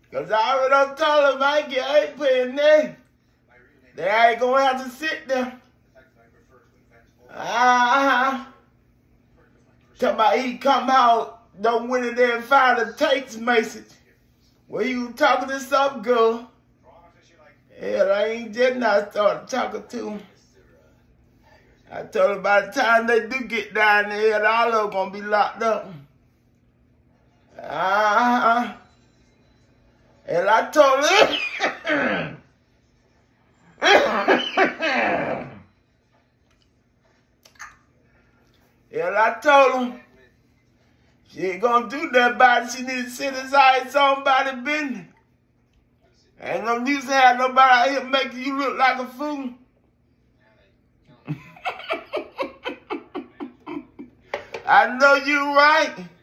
Because I already done told them I ain't paying nothing. They ain't gonna have to sit there. Tell me he come out, don't went in there and find a text message. Well, you talking to some girl. Hell, I ain't just not started talking to him. I told him by the time they do get down there, all of them gonna be locked up. And I told him, and I told him, she ain't gonna do that about it. She need to sit aside somebody's business. Ain't no use to have nobody out here making you look like a fool. I know you right.